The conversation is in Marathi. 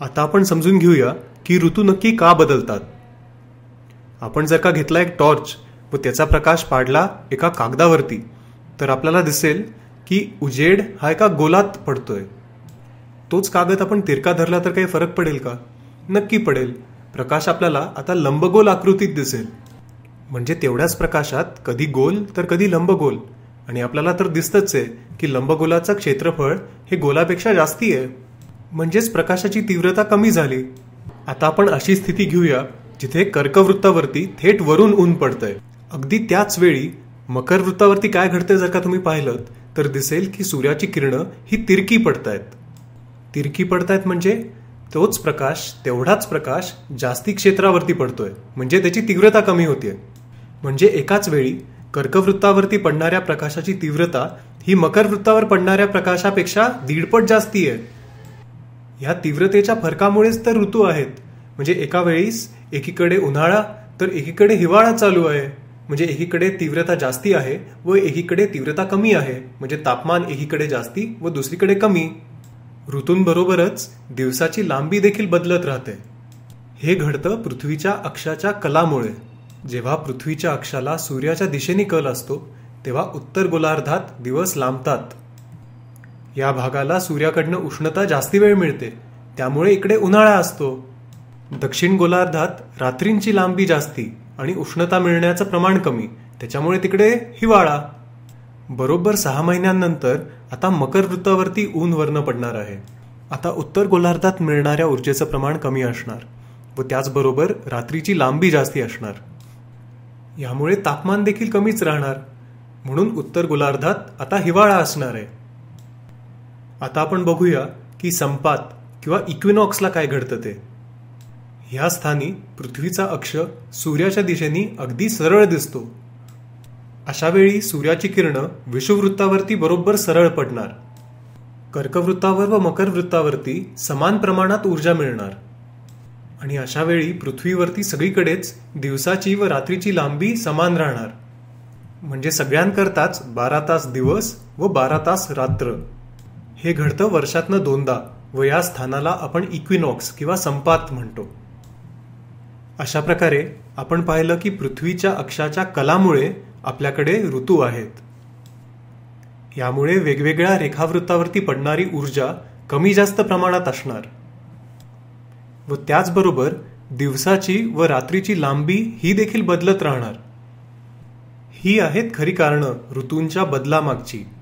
आता आपण समजून घेऊया की ऋतू नक्की का बदलतात. आपण जर का घेतला एक टॉर्च व त्याचा प्रकाश पाडला एका कागदावरती तर आपल्याला दिसेल की उजेड हा एका गोलात पडतोय. तोच कागद आपण तिरका धरला तर काही फरक पडेल का? नक्की पडेल. प्रकाश आपल्याला आता लंबगोल आकृतीत दिसेल. म्हणजे तेवढ्याच प्रकाशात कधी गोल तर कधी लंबगोल. आणि आपल्याला तर दिसतच आहे की लंबगोलाचं क्षेत्रफळ हे गोलापेक्षा जास्ती आहे. म्हणजेच प्रकाशाची तीव्रता कमी झाली. आता आपण अशी स्थिती घेऊया जिथे कर्कवृत्तावरती थेट वरून ऊन पडतंय. अगदी त्याच वेळी मकर वृत्तावरती काय घडतंय जर का तुम्ही पाहिलं तर दिसेल की सूर्याची किरणं ही तिरकी पडतायत. तिरकी पडतायत म्हणजे तोच प्रकाश तेवढाच प्रकाश जास्ती क्षेत्रावरती पडतोय. म्हणजे त्याची तीव्रता कमी होतीये. म्हणजे एकाच वेळी कर्कवृत्तावरती पडणाऱ्या प्रकाशाची तीव्रता ही मकर वृत्तावर पडणाऱ्या प्रकाशापेक्षा 1.5 पट जास्ती आहे. ह्या तीव्रतेच्या फरकामुळेच तर ऋतू आहेत. म्हणजे एका वेळीस एकीकडे उन्हाळा तर एकीकडे हिवाळा चालू आहे. म्हणजे एकीकडे तीव्रता जास्ती आहे व एकीकडे तीव्रता कमी आहे. म्हणजे तापमान एकीकडे जास्ती व दुसरीकडे कमी. ऋतूंबरोबरच दिवसाची लांबी देखील बदलत राहते. हे घडतं पृथ्वीच्या अक्षाच्या कलामुळे. जेव्हा पृथ्वीच्या अक्षाला सूर्याच्या दिशेने कल असतो तेव्हा उत्तर गोलार्धात दिवस लांबतात. या भागाला सूर्याकडनं उष्णता जास्ती वेळ मिळते, त्यामुळे इकडे उन्हाळा असतो. दक्षिण गोलार्धात रात्रींची लांबी जास्ती आणि उष्णता मिळण्याचं प्रमाण कमी, त्याच्यामुळे तिकडे हिवाळा. बरोबर 6 महिन्यांनंतर आता मकर वृत्तावरती ऊन वर्ण पडणार आहे. आता उत्तर गोलार्धात मिळणाऱ्या ऊर्जेचं प्रमाण कमी असणार व त्याचबरोबर रात्रीची लांबी जास्ती असणार. यामुळे तापमान देखील कमीच राहणार. म्हणून उत्तर गोलार्धात आता हिवाळा असणार आहे. आता आपण बघूया की संपात किंवा इक्विनॉक्सला काय घडतं ते. ह्या स्थानी पृथ्वीचा अक्ष सूर्याच्या दिशेने अगदी सरळ दिसतो. अशा वेळी सूर्याची किरणं विषुववृत्तावरती बरोबर सरळ पडणार. कर्कवृत्तावर व मकर वृत्तावरती समान प्रमाणात ऊर्जा मिळणार. आणि अशा वेळी पृथ्वीवरती सगळीकडेच दिवसाची व रात्रीची लांबी समान राहणार. म्हणजे सगळ्यांकरताच 12 तास दिवस व 12 तास रात्र. हे घडतं वर्षातनं 2दा व या स्थानाला आपण इक्विनॉक्स किंवा संपात म्हणतो. अशा प्रकारे आपण पाहिलं की पृथ्वीच्या अक्षाच्या कलामुळे आपल्याकडे ऋतू आहेत. यामुळे वेगवेगळ्या रेखावृत्तावरती पडणारी ऊर्जा कमी जास्त प्रमाणात असणार व त्याचबरोबर दिवसाची व रात्रीची लांबी ही देखील बदलत राहणार. ही आहेत खरी कारणं ऋतूंच्या बदलामागची.